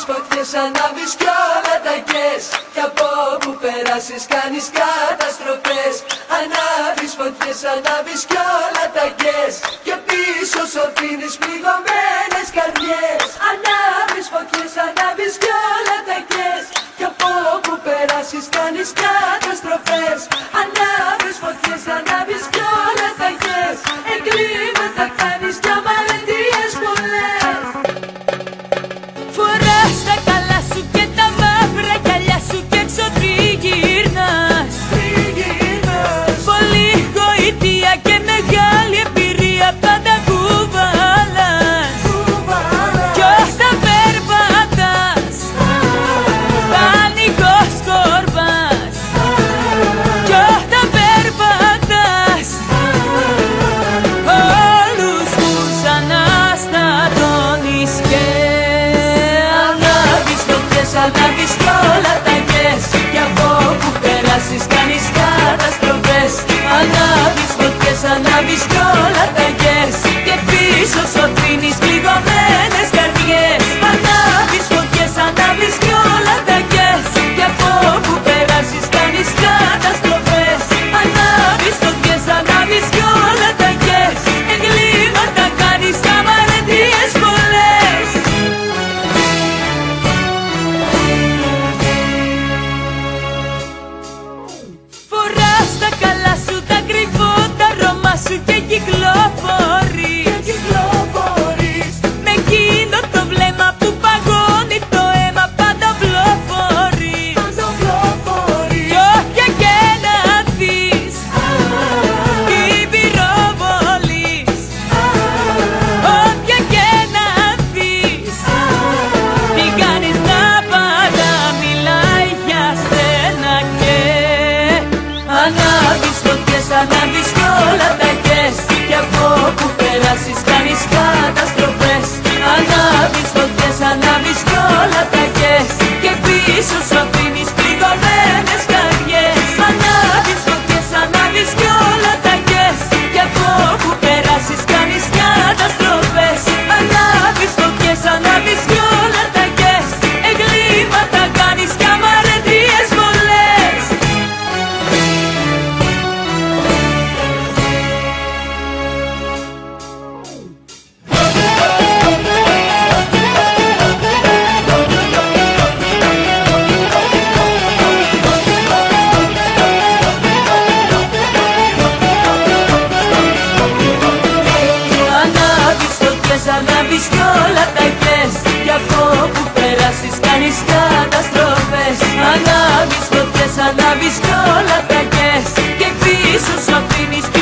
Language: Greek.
φωτιές ανάβεις κι όλα τα κες. Κι από όπου περάσεις κάνεις καταστροφές. Ανάβεις φωτιές, ανάβεις κι όλα τα κες. Και πίσω σου αφήνεις πληγωμένες καρδιές. Ανάβεις φωτιές, ανάβεις κι όλα τα κες. Κι από όπου περάσεις κάνεις καταστροφές. Ανάβεις φωτιές, ανάβεις κι όλα τα κες. Εγκλήματα κάνεις κι αμαρτίες πολλές. Φοράς τα καλά σου και τα μαύρα γυαλιά σου και έξω τριγυρνάς. Πολύ γοητεία και μεγάλη εμπειρία πάντα κουβαλάς. Κι όταν περπατάς πανικός κορβάς. Κι όταν περπατάς όλους τους αναστατώνεις και ανάβεις κι όλα τα κες. Κι από όπου περάσεις κάνεις καταστροφές. Ανάβεις φωτιές, ανάβεις κι όλα τα κες. Και πίσω σου αφήνεις πληγωμένες καρδιές. Ανάβεις φωτιές, ανάβεις κι όλα τα κες. Κι από όπου περάσεις κάνεις καταστροφές. Ανάβεις φωτιές, ανάβεις κι όλα τα κες. Εγκλήματα κάνεις κι αμαρτίες πολλές. φοράς τα καλά σου, τα κρυβό, τα ρώμα σου και κυκλοφορείς. Με εκείνο το βλέμμα που παγώνει το αίμα πάντα βλοφορείς. Κι όποια και να δεις την πυροβολείς. Όποια και να δεις την κάνεις να παραμιλάει για σένα και ανάβεις φωτιές, ανάβεις κι όλα τα κες. Κι από όπου περάσεις κάνεις καταστροφές. Ανάβεις φωτιές, ανάβεις κι όλα τα κες. Και πίσω σου αφήνεις πληγωμένες καρδιές. Ανάβεις φωτιές, ανάβεις κι όλα τα κες. Κι από όπου περάσεις κάνεις καταστροφές. Ανάβεις φωτιές, ανάβεις κι όλα τα κες. Εγκλήματα κάνεις κι αμαρτίες πολλές. Ανάβεις κι όλα τα κες. Κι από όπου περάσεις κάνεις καταστροφές. Ανάβεις φωτιές, ανάβεις κι όλα τα κες. Και πίσω σου αφήνεις